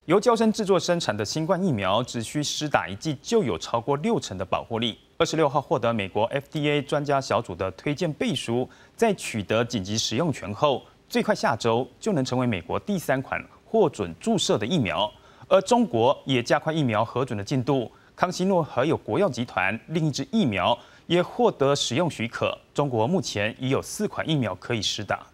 由嬌生制作生產的新冠疫苗，只需施打1劑就有超過60%的保護力。26號獲得美國 FDA 專家小組的推薦背書，在取得緊急使用權後，最快下週就能成為美國第3款獲准注射的疫苗。而中國也加快疫苗核准的進度，康希諾還有國藥集團另一支疫苗也獲得使用許可。中國目前已有4款疫苗可以施打。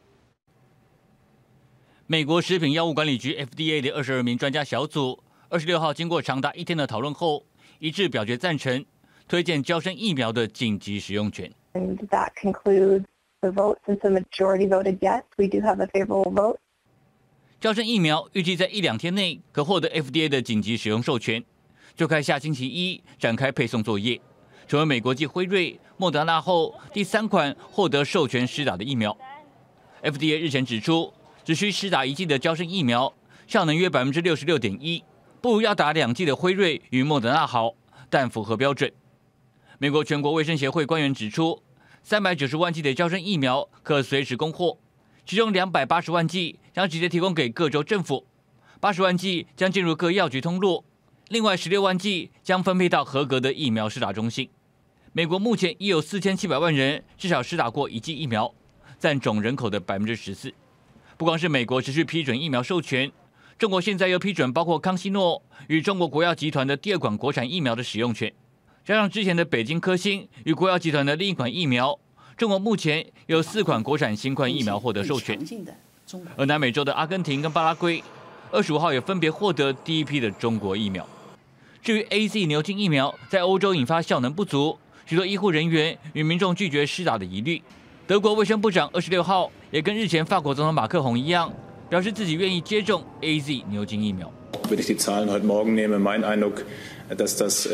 美国食品药物管理局 FDA 的22名專家小組26號經過長達1天的討論後，一致表決贊成推薦嬌生疫苗的緊急使用權。 And that concludes the vote. Since the majority voted yes, we do have a favorable vote. 嬌生疫苗預計在1-2天內可獲得 FDA 的緊急使用授權，就開下星期一展開配送作業，成為美國繼輝瑞、莫德納後第3款獲得授權施打的疫苗。FDA 日前指出， 只需施打1劑的嬌生疫苗，效能約66.1%，不如要打2劑的輝瑞與莫德納好，但符合標準。美國全國衛生協會官員指出，390萬劑的嬌生疫苗可隨時供貨，其中280萬劑將直接提供給各州政府，80萬劑將進入各藥局通路，另外16萬劑將分配到合格的疫苗施打中心。美國目前已有4700萬人至少施打過1劑疫苗，佔總人口的14%。 不光是美國持續批准疫苗授權，中國現在又批准包括康希諾與中國國藥集團的第2款國產疫苗的使用權，加上之前的北京科興與國藥集團的另一款疫苗，中國目前有4款國產新冠疫苗獲得授權。而南美洲的阿根廷跟巴拉圭25號也分別獲得第一批的中國疫苗。至於 AZ 牛津疫苗在歐洲引發效能不足，許多醫護人員與民眾拒絕施打的疑慮。 德國衛生部長26號也跟日前法國總統馬克宏一樣，表示自己願意接種 AZ 牛津疫苗。 Wenn ich die Zahlen heute Morgen nehme, mein Eindruck, dass das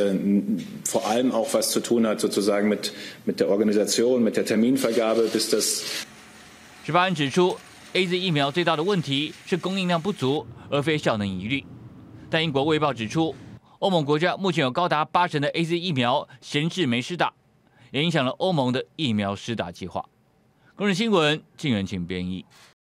vor allem auch was zu tun hat, sozusagen mit der Organisation, mit der Terminvergabe, bis das. 执法人指出 ，AZ 疫苗最大的问题是供应量不足，而非效能疑慮。但英國衛報指出，歐盟國家目前有高達80%的 AZ 疫苗閒置沒施打，也影響了歐盟的疫苗施打計劃。 公視新聞，靳元慶編譯。